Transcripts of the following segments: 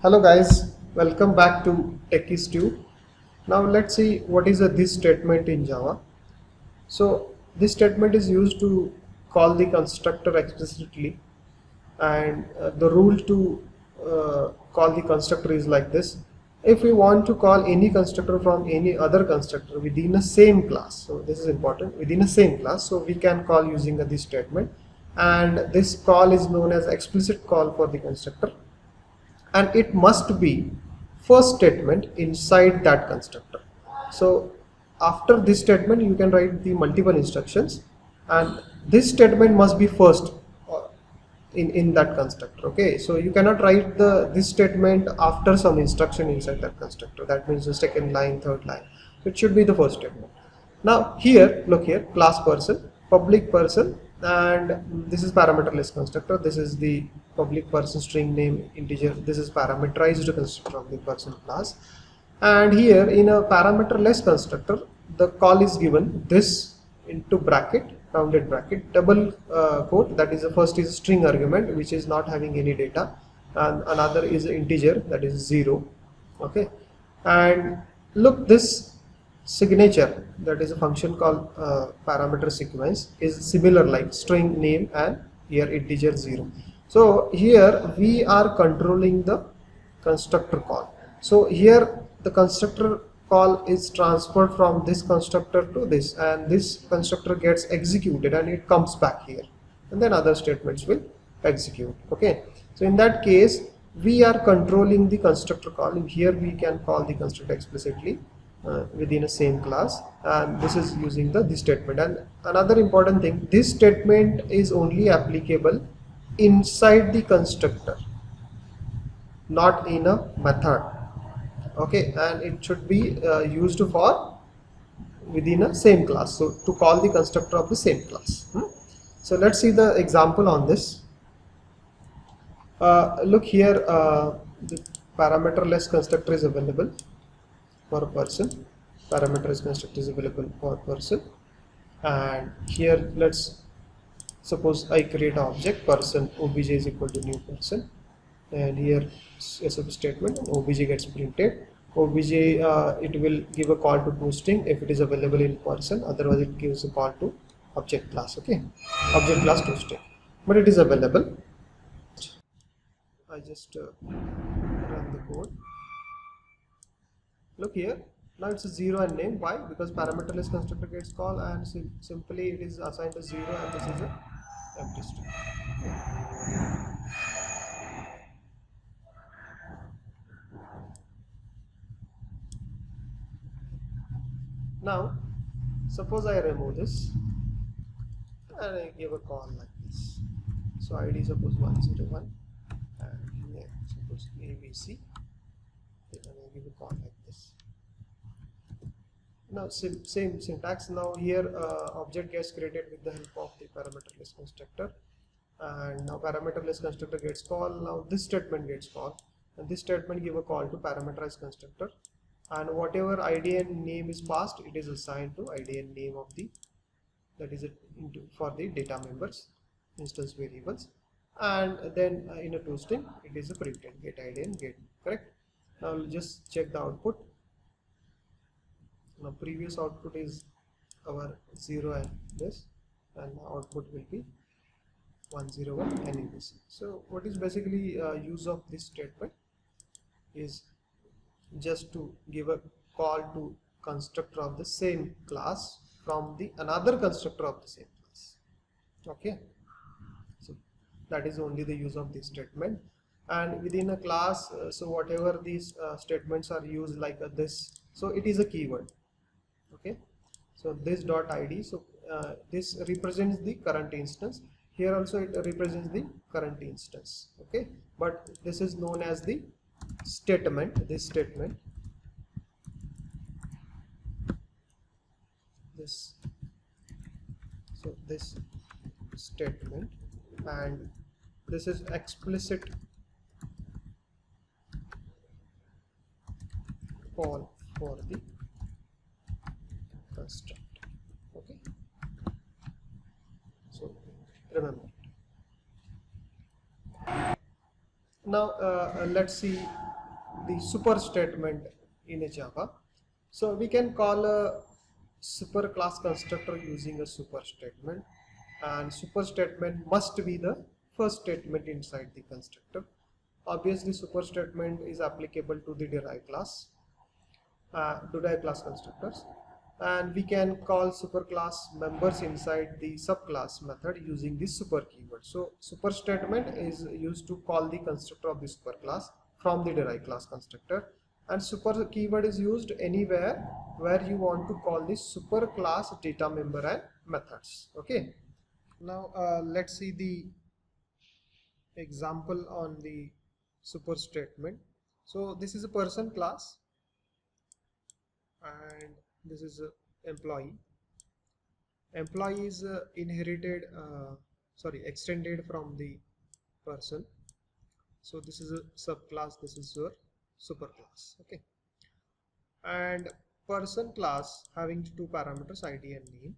Hello guys, welcome back to TechieStew. Now let's see what is a this statement in Java. So this statement is used to call the constructor explicitly, and the rule to call the constructor is like this. If we want to call any constructor from any other constructor within a same class, so this is important, within a same class, so we can call using this statement, and this call is known as explicit call for the constructor, and it must be first statement inside that constructor. So after this statement you can write the multiple instructions, and this statement must be first in that constructor. Okay, so you cannot write this statement after some instruction inside that constructor. That means the second line, third line. So it should be the first statement. Now here, look here, class person, public person, and this is parameterless constructor. This is the public person string name integer. This is parameterized constructor of the person class. And here in a parameterless constructor, the call is given this into bracket, rounded bracket, double quote, that is the first is a string argument which is not having any data, and another is an integer, that is 0. Okay, and look, this signature, that is a function called parameter sequence, is similar like string name and here integer 0. So here we are controlling the constructor call. So here the constructor call is transferred from this constructor to this, and this constructor gets executed and it comes back here, and then other statements will execute. Okay, so in that case we are controlling the constructor call, and here we can call the constructor explicitly within a same class, and this is using this statement. And another important thing, this statement is only applicable inside the constructor, not in a method. Okay, and it should be used for within a same class, so to call the constructor of the same class. So let's see the example on this. Look here, the parameterless constructor is available for a person, parameterless constructor is available for a person, and here let's suppose I create an object person obj is equal to new person, and here a statement obj gets printed. Obj it will give a call to toString if it is available in person, otherwise it gives a call to object class. Okay, object class toString, but it is available. I just run the code. Look here, now it's a 0 and name. Why? Because parameterless constructor gets called, and simply it is assigned a 0, and this is a empty string. Okay. Now suppose I remove this and I give a call like this. So ID suppose 101 and name suppose ABC, and I give a call like this. Now same syntax. Now here object gets created with the help of the parameterless constructor, and now parameterless constructor gets called. Now this statement gets called, and this statement give a call to parameterized constructor, and whatever ID and name is passed, it is assigned to ID and name of the, that is for the data members instance variables, and then in a toString it is a printed get ID and get. Correct. Now we'll just check the output. Now previous output is our 0 and this, and output will be 101 and ABC. So what is basically use of this statement is just to give a call to constructor of the same class from the another constructor of the same class. Okay, so that is only the use of this statement. And within a class, so whatever these statements are used like this, so it is a keyword. Okay, so this dot id, so this represents the current instance. Here also it represents the current instance. Okay, but this is known as the statement, this statement, this, so this statement, and this is explicit call for the constructor. Okay, so remember it. Now let's see the super statement in a Java. So we can call a super class constructor using a super statement, and super statement must be the first statement inside the constructor. Obviously super statement is applicable to the derived class constructors, and we can call superclass members inside the subclass method using this super keyword. So super statement is used to call the constructor of the superclass from the derived class constructor, and super keyword is used anywhere where you want to call the superclass data member and methods. Okay, now let's see the example on the super statement. So this is a person class, and this is a employee. Employee is extended from the person. So this is a subclass, this is your superclass. Okay, and person class having two parameters, ID and name,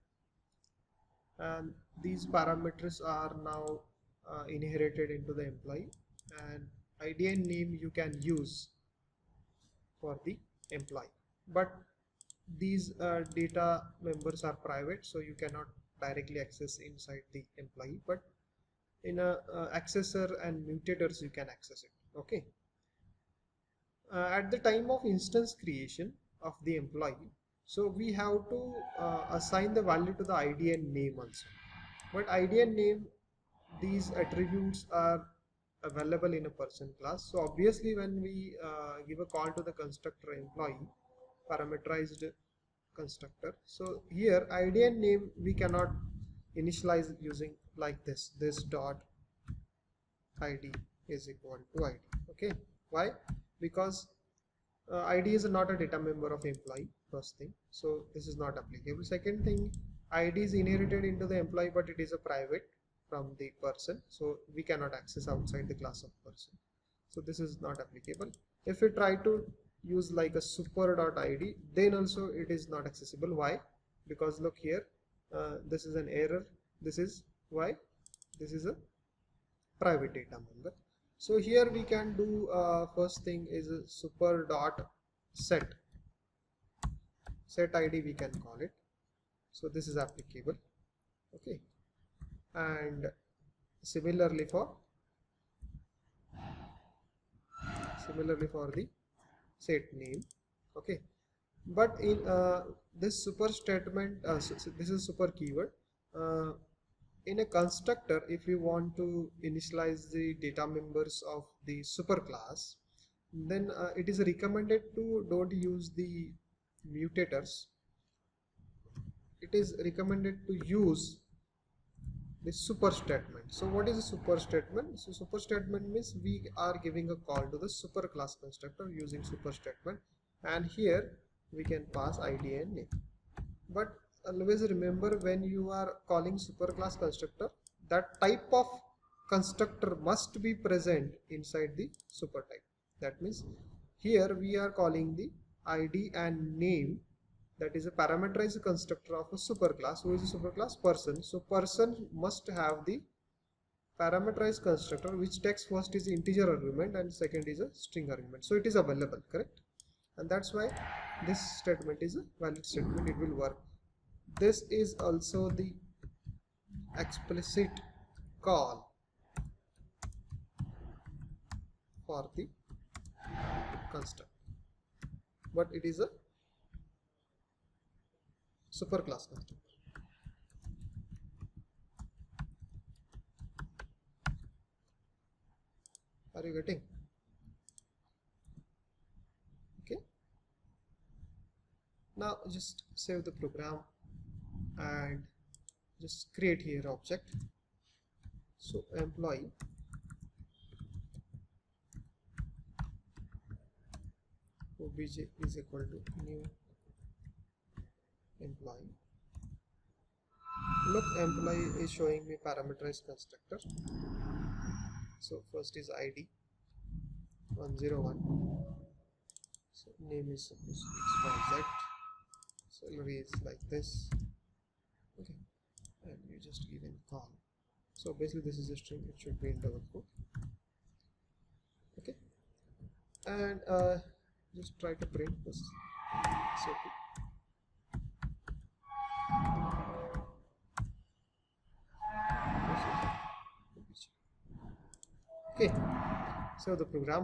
and these parameters are now inherited into the employee, and ID and name you can use for the employee, but these data members are private, so you cannot directly access inside the employee, but in a accessor and mutators you can access it. Okay, at the time of instance creation of the employee, so we have to assign the value to the ID and name also, but ID and name, these attributes are available in a person class. So obviously when we give a call to the constructor employee parameterized constructor, so here ID and name we cannot initialize using like this dot ID is equal to ID. Okay, why? Because ID is not a data member of employee, first thing, so this is not applicable. Second thing, ID is inherited into the employee, but it is a private from the person, so we cannot access outside the class of person, so this is not applicable. If we try to use like a super.id, then also it is not accessible. Why? Because look here, this is an error. This is why this is a private data member. So here we can do first thing is a super dot set ID we can call it. So this is applicable. Okay, and similarly for the set name. Okay, but in this super statement, so this is super keyword. In a constructor, if you want to initialize the data members of the superclass, then it is recommended to don't use the mutators. It is recommended to use the super statement. So what is a super statement? So super statement means we are giving a call to the superclass constructor using super statement, and here we can pass ID and name. But always remember, when you are calling superclass constructor, that type of constructor must be present inside the super type. That means here we are calling the ID and name, that is a parameterized constructor of a superclass. Who is a superclass? Person. So person must have the parameterized constructor, which takes first is integer argument and second is a string argument. So it is available, correct? And that's why this statement is a valid statement, it will work. This is also the explicit call for the constructor, but it is a superclass constructor. Are you getting? Okay, now just save the program and just create here object. So employee obj is equal to new employee. Look, employee is showing me parameterized constructor. So first is ID 101. So name is supposed to be XYZ. Salary is like this. Okay, and you just give in call. So basically this is a string, it should be in double quote. Okay, and just try to print this. So okay, so the program,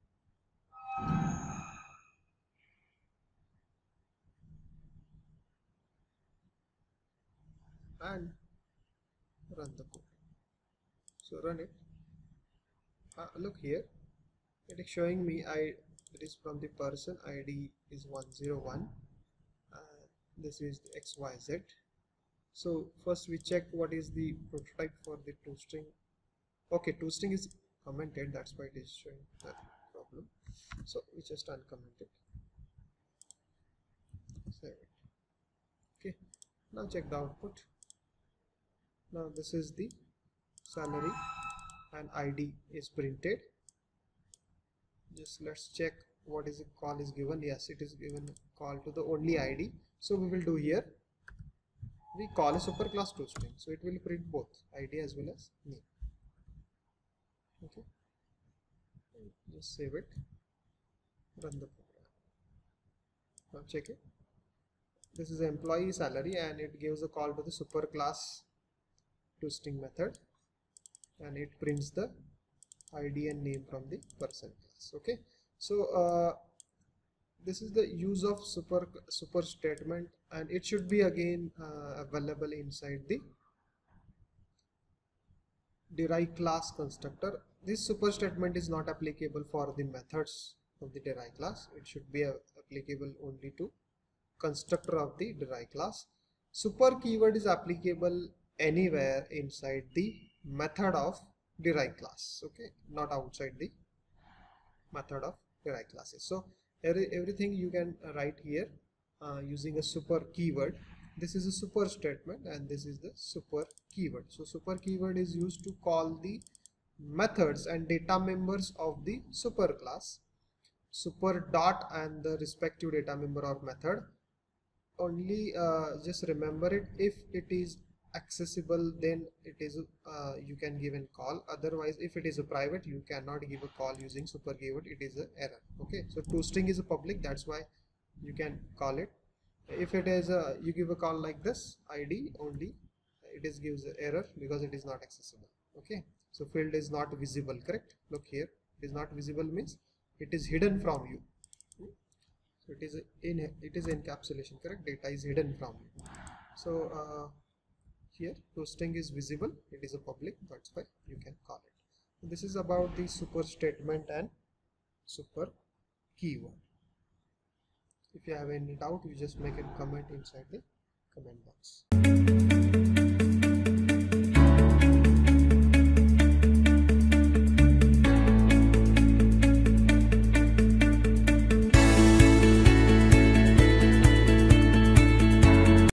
and run the code. So run it. Look here, it is showing me it is from the person, ID is 101, this is the XYZ. So first we check what is the prototype for the toString. Okay, toString is commented, that's why it is showing that problem. So we just uncomment it, save it. Okay, now check the output. Now this is the salary and ID is printed. Just let's check what is the call is given. Yes, it is given call to the only ID. So we will do here, we call a superclass toString, so it will print both ID as well as name. Okay, just save it, run the program. Now check it. This is the employee salary and it gives a call to the superclass toString method and it prints the ID and name from the person class. Okay, so this is the use of super statement, and it should be again available inside the derive class constructor. This super statement is not applicable for the methods of the derive class. It should be applicable only to constructor of the derive class. Super keyword is applicable anywhere inside the method of derive class, okay, not outside the method of derive classes. So everything you can write here using a super keyword. This is a super statement and this is the super keyword. So super keyword is used to call the methods and data members of the super class. Super dot and the respective data member or method. Only just remember it, if it is accessible then it is you can give a call. Otherwise, if it is a private, you cannot give a call using super keyword, it is an error. Okay, so toString is a public, that's why you can call it. If it is a you give a call like this ID only, it is gives an error because it is not accessible. Okay, so field is not visible, correct? Look here, it is not visible means it is hidden from you. So it is encapsulation, correct? Data is hidden from you. So here toString is visible, it is a public, that's why you can call it. So this is about the super statement and super keyword. If you have any doubt, you just make a comment inside the comment box.